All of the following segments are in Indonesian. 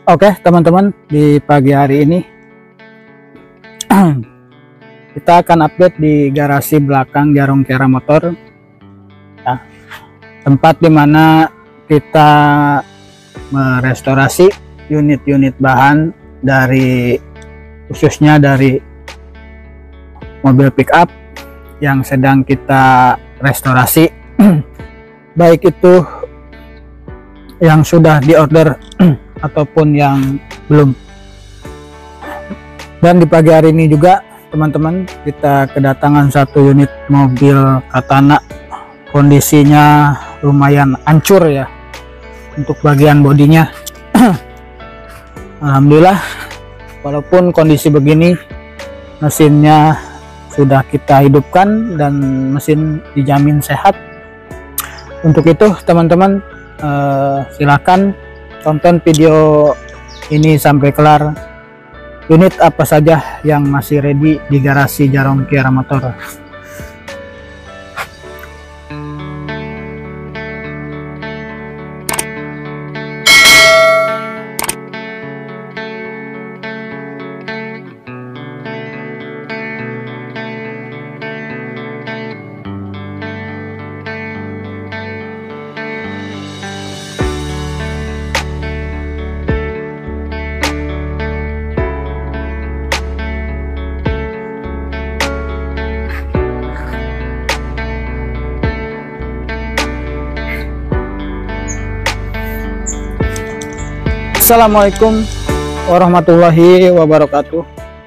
Oke teman-teman, di pagi hari ini kita akan update di garasi belakang Jarong Kiara Motor ya, tempat dimana kita merestorasi unit-unit bahan dari khususnya dari mobil pickup yang sedang kita restorasi baik itu yang sudah diorder ataupun yang belum. Dan di pagi hari ini juga teman-teman kita kedatangan satu unit mobil Katana, kondisinya lumayan hancur ya untuk bagian bodinya. Alhamdulillah walaupun kondisi begini mesinnya sudah kita hidupkan dan mesin dijamin sehat. Untuk itu teman-teman silakan tonton video ini sampai kelar. Unit apa saja yang masih ready di garasi Jarong Kiara Motor. Assalamualaikum warahmatullahi wabarakatuh.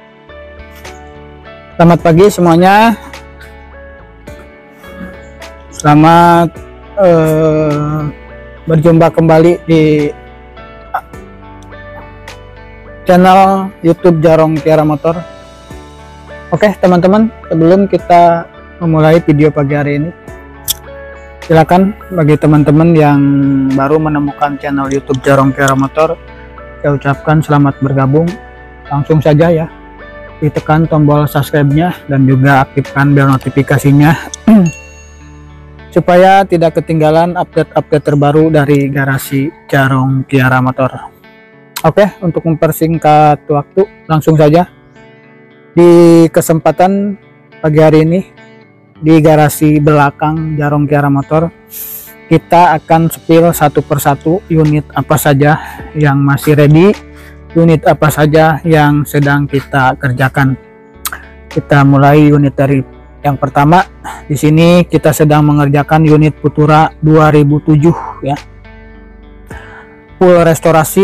Selamat pagi semuanya. Selamat berjumpa kembali di channel YouTube Jarong Kiara Motor. Oke teman-teman, sebelum kita memulai video pagi hari ini, silakan bagi teman-teman yang baru menemukan channel YouTube Jarong Kiara Motor, saya ucapkan selamat bergabung. Langsung saja ya, ditekan tombol subscribe-nya dan juga aktifkan bel notifikasinya supaya tidak ketinggalan update-update terbaru dari garasi Jarong Kiara Motor. Oke, untuk mempersingkat waktu, langsung saja di kesempatan pagi hari ini di garasi belakang Jarong Kiara Motor kita akan spill satu persatu unit apa saja yang masih ready, unit apa saja yang sedang kita kerjakan. Kita mulai unit dari yang pertama. Di sini kita sedang mengerjakan unit Futura 2007 ya, full restorasi,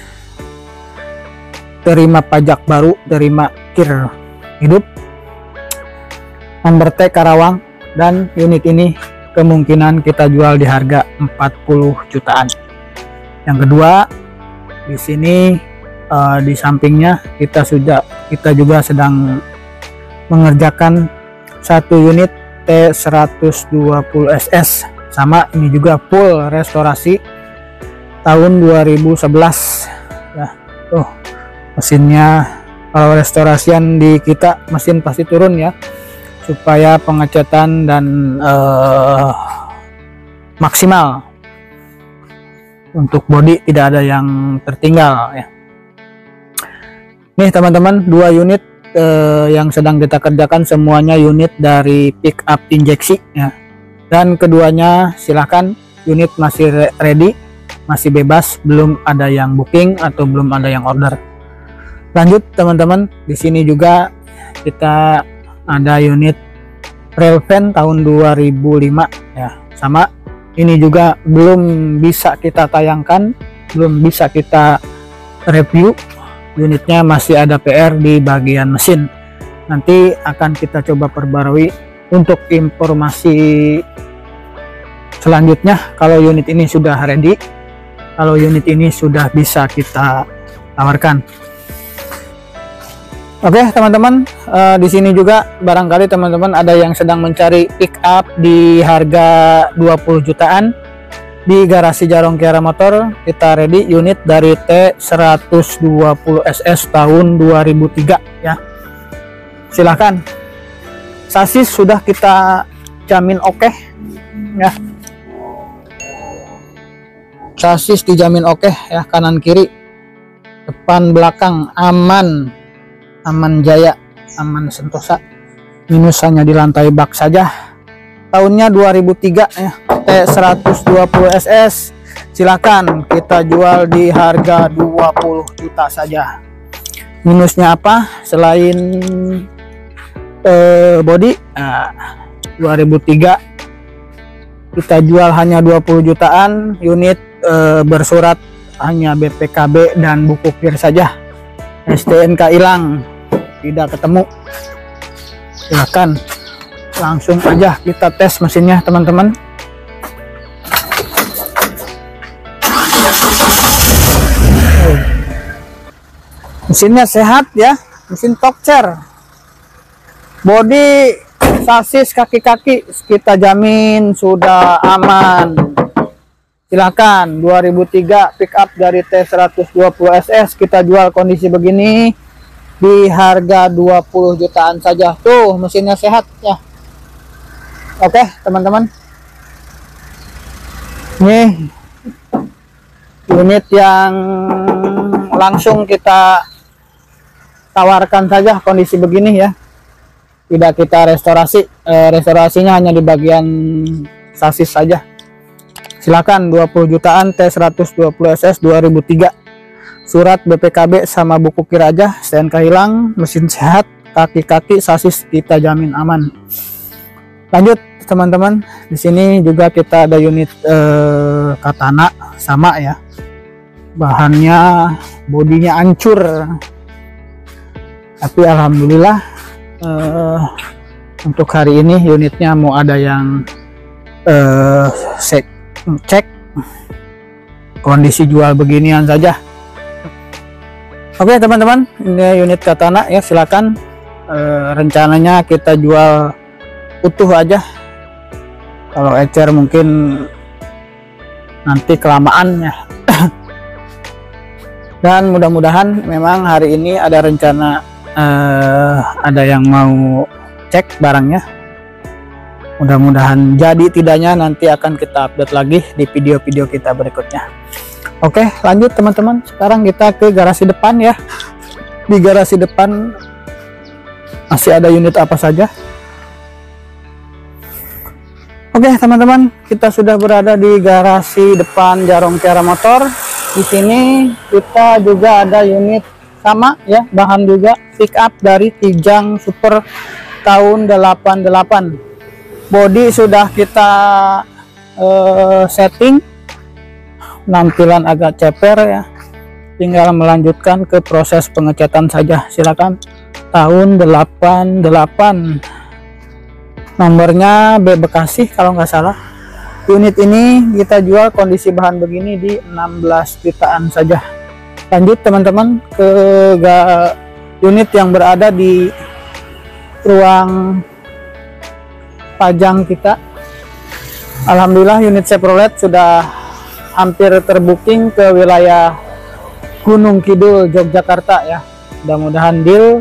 terima pajak baru, terima kir hidup, nomor T Karawang, dan unit ini kemungkinan kita jual di harga 40 jutaan. Yang kedua, di sini di sampingnya kita juga sedang mengerjakan satu unit T120SS, sama ini juga full restorasi tahun 2011 ya. Tuh mesinnya, kalau restorasian di kita mesin pasti turun ya, supaya pengecatan dan maksimal untuk bodi tidak ada yang tertinggal ya. Nih teman-teman, dua unit yang sedang kita kerjakan semuanya unit dari pickup injeksi ya, dan keduanya silahkan, unit masih ready, masih bebas, belum ada yang booking atau belum ada yang order. Lanjut teman-teman, di sini juga kita ada unit rail van tahun 2005 ya, sama ini juga belum bisa kita tayangkan, belum bisa kita review, unitnya masih ada PR di bagian mesin. Nanti akan kita coba perbarui. Untuk informasi selanjutnya, kalau unit ini sudah ready, kalau unit ini sudah bisa kita tawarkan. Oke teman-teman, di sini juga barangkali teman-teman ada yang sedang mencari pick up di harga 20 jutaan di garasi Jarong Kiara Motor. Kita ready unit dari T120SS tahun 2003 ya. Silahkan, sasis sudah kita jamin oke ya, sasis dijamin oke ya, kanan kiri depan belakang aman, aman jaya, aman sentosa. Minus hanya di lantai bak saja. Tahunnya 2003 ya, T120 SS. Silakan kita jual di harga 20 juta saja. Minusnya apa selain body? 2003 kita jual hanya 20 jutaan. Unit bersurat hanya BPKB dan buku kir saja. STNK hilang, tidak ketemu. Silakan langsung aja kita tes mesinnya teman-teman. Mesinnya sehat ya, mesin Tokcer. Bodi, sasis, kaki-kaki kita jamin sudah aman. Silakan 2003 pick up dari T120 SS kita jual kondisi begini di harga 20 jutaan saja. Tuh mesinnya sehat ya. Oke teman-teman, ini unit yang langsung kita tawarkan saja kondisi begini ya, tidak kita restorasi. Restorasinya hanya di bagian sasis saja. Silakan 20 jutaan T120 SS 2003. Surat BPKB sama buku kir aja, STNK hilang, mesin sehat, kaki-kaki, sasis kita jamin aman. Lanjut teman-teman, di sini juga kita ada unit Katana sama ya. Bahannya, bodinya hancur. Tapi alhamdulillah untuk hari ini unitnya mau ada yang cek kondisi jual beginian saja. Oke teman-teman, ini unit Katana ya, silakan. Rencananya kita jual utuh aja. Kalau ecer mungkin nanti kelamaan ya. Dan mudah-mudahan memang hari ini ada rencana ada yang mau cek barangnya. Mudah-mudahan jadi, tidaknya nanti akan kita update lagi di video-video kita berikutnya. Oke lanjut teman-teman, sekarang kita ke garasi depan ya. Di garasi depan masih ada unit apa saja. Oke teman-teman, kita sudah berada di garasi depan Jarong Kiara Motor. Di sini kita juga ada unit sama ya, bahan juga pick up dari Kijang Super tahun 88. Body sudah kita setting, penampilan agak ceper ya, tinggal melanjutkan ke proses pengecatan saja. Silakan. Tahun 88, nomornya B Bekasi kalau nggak salah. Unit ini kita jual kondisi bahan begini di 16 jutaan saja. Lanjut teman-teman ke unit yang berada di ruang pajang kita. Alhamdulillah unit Chevrolet sudah hampir terbooking ke wilayah Gunung Kidul Yogyakarta ya. Mudah-mudahan deal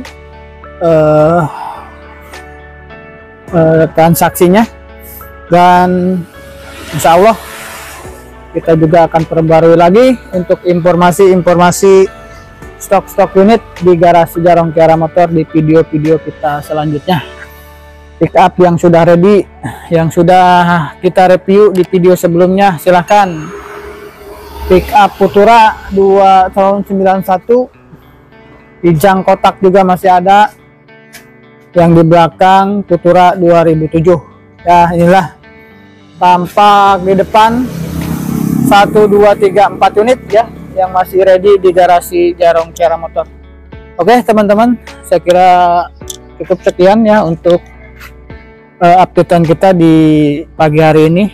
transaksinya, dan insya Allah kita juga akan perbarui lagi untuk informasi-informasi stok-stok unit di garasi Jarong Kiara Motor di video-video kita selanjutnya. Pick up yang sudah ready, yang sudah kita review di video sebelumnya, silahkan. Pick up Futura 2 tahun 91, Kijang kotak juga masih ada. Yang di belakang Futura 2007 ya. Inilah tampak di depan 1, 2, 3, 4 unit ya yang masih ready di garasi Jarong Kiara Motor. Oke teman-teman, saya kira cukup sekian ya untuk updatean kita di pagi hari ini.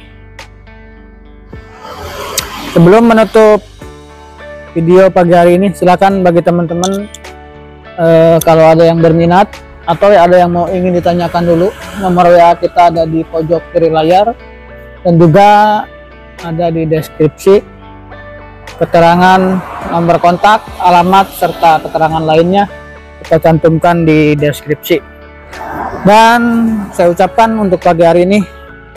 Sebelum menutup video pagi hari ini, silakan bagi teman-teman kalau ada yang berminat atau ada yang mau ingin ditanyakan dulu, nomor WA kita ada di pojok kiri layar dan juga ada di deskripsi. Keterangan nomor kontak, alamat serta keterangan lainnya kita cantumkan di deskripsi. Dan saya ucapkan untuk pagi hari ini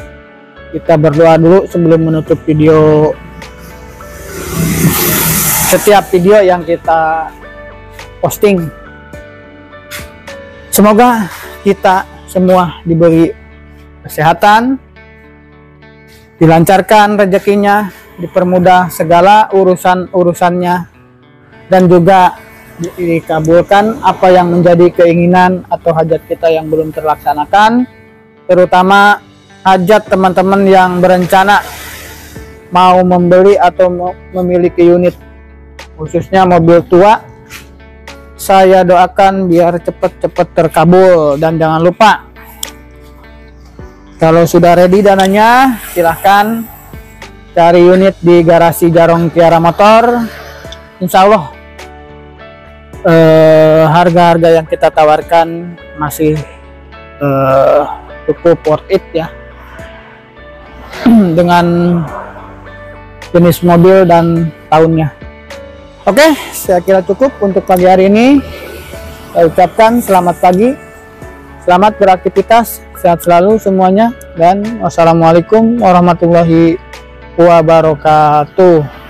kita berdoa dulu sebelum menutup video setiap video yang kita posting. Semoga kita semua diberi kesehatan, dilancarkan rezekinya, dipermudah segala urusannya, dan juga dikabulkan apa yang menjadi keinginan atau hajat kita yang belum terlaksanakan, terutama hajat teman-teman yang berencana mau membeli atau memiliki unit, khususnya mobil tua. Saya doakan biar cepat-cepat terkabul. Dan jangan lupa, kalau sudah ready dananya, silahkan cari unit di garasi Jarong Tiara Motor. Insya Allah harga-harga yang kita tawarkan masih cukup worth it ya, dengan jenis mobil dan tahunnya. Oke, saya kira cukup untuk pagi hari ini. Saya ucapkan selamat pagi, selamat beraktivitas, sehat selalu semuanya, dan wassalamualaikum warahmatullahi wabarakatuh.